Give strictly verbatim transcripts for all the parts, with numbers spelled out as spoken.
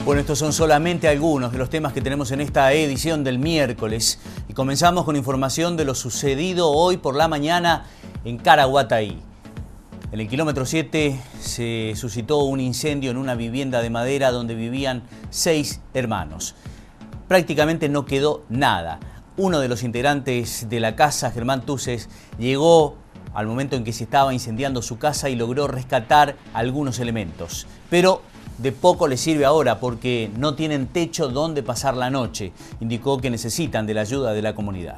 Bueno, estos son solamente algunos de los temas que tenemos en esta edición del miércoles. Y comenzamos con información de lo sucedido hoy por la mañana en Caraguatay. En el kilómetro siete se suscitó un incendio en una vivienda de madera donde vivían seis hermanos. Prácticamente no quedó nada. Uno de los integrantes de la casa, Germán Tuces, llegó al momento en que se estaba incendiando su casa y logró rescatar algunos elementos. Pero de poco les sirve ahora porque no tienen techo donde pasar la noche. Indicó que necesitan de la ayuda de la comunidad.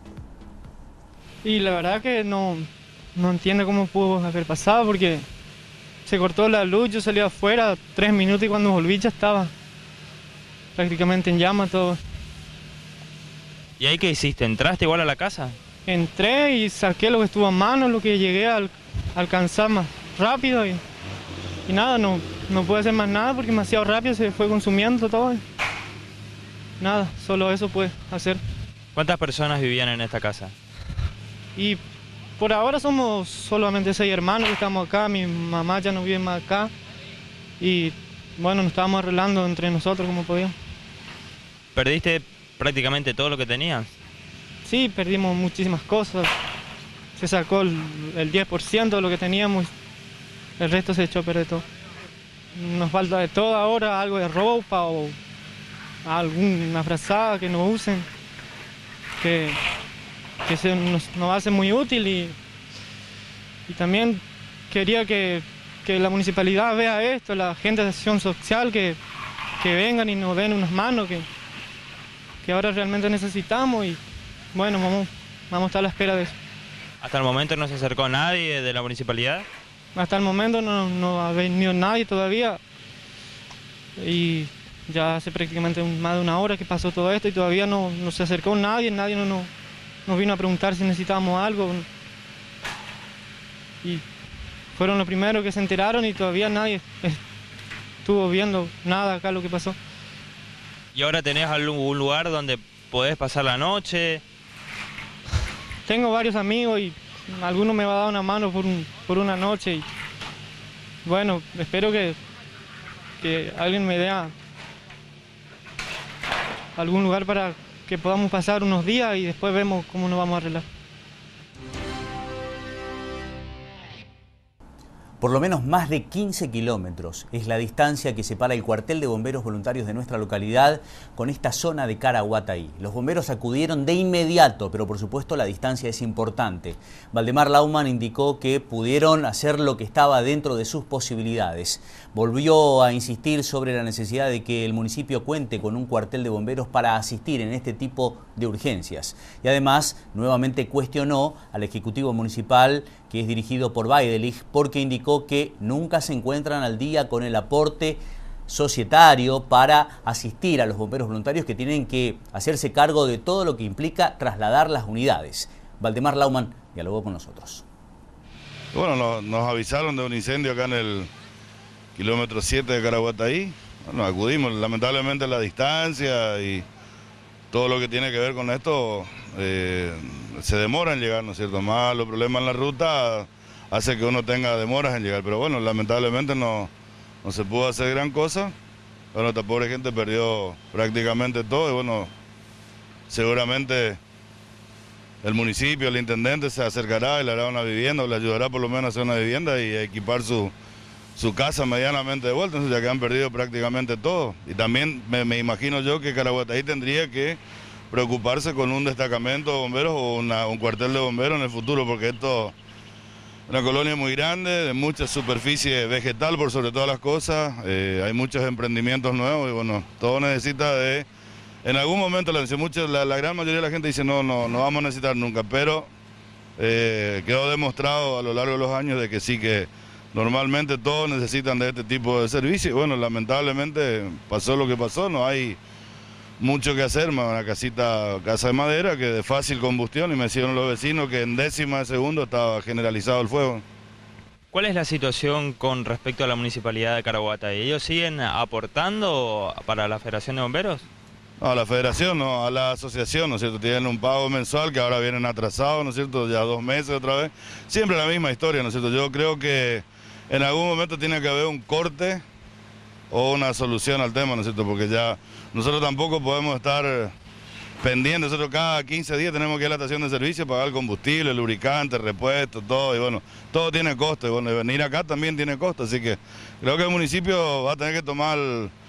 Y la verdad que no, no entiendo cómo pudo haber pasado porque se cortó la luz, yo salí afuera tres minutos y cuando volví ya estaba prácticamente en llama todo. ¿Y ahí qué hiciste? ¿Entraste igual a la casa? Entré y saqué lo que estuvo a mano, lo que llegué a alcanzar más rápido y, y nada, no, no pude hacer más nada porque demasiado rápido se fue consumiendo todo. Nada, solo eso pude hacer. ¿Cuántas personas vivían en esta casa? Y por ahora somos solamente seis hermanos que estamos acá, mi mamá ya no vive más acá y bueno, nos estábamos arreglando entre nosotros como podíamos. ¿Perdiste prácticamente todo lo que tenías? Sí, perdimos muchísimas cosas, se sacó el, el diez por ciento de lo que teníamos, el resto se echó a perder todo. Nos falta de todo ahora, algo de ropa o alguna frazada que nos usen, que, que se nos, nos hace muy útil y, y también quería que, que la municipalidad vea esto, la gente de acción social, que, que vengan y nos den unas manos que, que ahora realmente necesitamos y bueno, vamos, vamos a estar a la espera de eso. ¿Hasta el momento no se acercó nadie de la municipalidad? Hasta el momento no, no ha venido nadie todavía y ya hace prácticamente más de una hora que pasó todo esto y todavía no, no se acercó nadie, nadie no, no, nos vino a preguntar si necesitábamos algo y fueron los primeros que se enteraron y todavía nadie estuvo viendo nada acá lo que pasó. ¿Y ahora tenés algún lugar donde podés pasar la noche? Tengo varios amigos y alguno me va a dar una mano por, un, por una noche y bueno, espero que, que alguien me dé algún lugar para que podamos pasar unos días y después vemos cómo nos vamos a arreglar. Por lo menos más de quince kilómetros es la distancia que separa el cuartel de bomberos voluntarios de nuestra localidad con esta zona de Caraguatay. Los bomberos acudieron de inmediato, pero por supuesto la distancia es importante. Valdemar Lauman indicó que pudieron hacer lo que estaba dentro de sus posibilidades. Volvió a insistir sobre la necesidad de que el municipio cuente con un cuartel de bomberos para asistir en este tipo de urgencias. Y además, nuevamente cuestionó al Ejecutivo Municipal, que es dirigido por Baidelich, porque indicó que nunca se encuentran al día con el aporte societario para asistir a los bomberos voluntarios que tienen que hacerse cargo de todo lo que implica trasladar las unidades. Valdemar Lauman dialogó con nosotros. Bueno, nos, nos avisaron de un incendio acá en el kilómetro siete de Caraguatay. Bueno, acudimos, lamentablemente la distancia y todo lo que tiene que ver con esto eh, se demora en llegar, ¿no es cierto? Más los problemas en la ruta hace que uno tenga demoras en llegar, pero bueno, lamentablemente no, no se pudo hacer gran cosa. Bueno, esta pobre gente perdió prácticamente todo y bueno, seguramente el municipio, el intendente se acercará y le hará una vivienda o le ayudará por lo menos a hacer una vivienda y a equipar su, su casa medianamente de vuelta, entonces ya que han perdido prácticamente todo. Y también me, me imagino yo que Caraguatay tendría que preocuparse con un destacamento de bomberos o una, un cuartel de bomberos en el futuro, porque esto es una colonia muy grande, de mucha superficie vegetal por sobre todas las cosas, eh, hay muchos emprendimientos nuevos y bueno, todo necesita de, en algún momento la, mucha, la, la gran mayoría de la gente dice no, no, no vamos a necesitar nunca, pero eh, quedó demostrado a lo largo de los años de que sí que normalmente todos necesitan de este tipo de servicios y bueno, lamentablemente pasó lo que pasó, no hay mucho que hacer, una casita, casa de madera que de fácil combustión y me decían los vecinos que en décima de segundo estaba generalizado el fuego. ¿Cuál es la situación con respecto a la Municipalidad de Caraguatay? ¿Ellos siguen aportando para la Federación de Bomberos? No, a la Federación, no, a la asociación, ¿no es cierto? Tienen un pago mensual que ahora vienen atrasados, ¿no es cierto? Ya dos meses otra vez. Siempre la misma historia, ¿no es cierto? Yo creo que en algún momento tiene que haber un corte o una solución al tema, ¿no es cierto? Porque ya nosotros tampoco podemos estar pendientes, nosotros cada quince días tenemos que ir a la estación de servicio, pagar el combustible, el lubricante, el repuesto, todo, y bueno, todo tiene costo, y bueno, venir acá también tiene costo, así que creo que el municipio va a tener que tomar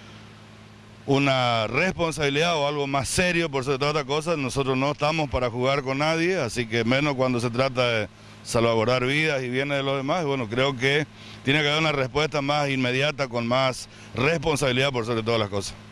una responsabilidad o algo más serio por sobre todas estas cosas. Nosotros no estamos para jugar con nadie, así que menos cuando se trata de salvaguardar vidas y bienes de los demás. Bueno, creo que tiene que haber una respuesta más inmediata, con más responsabilidad por sobre todas las cosas.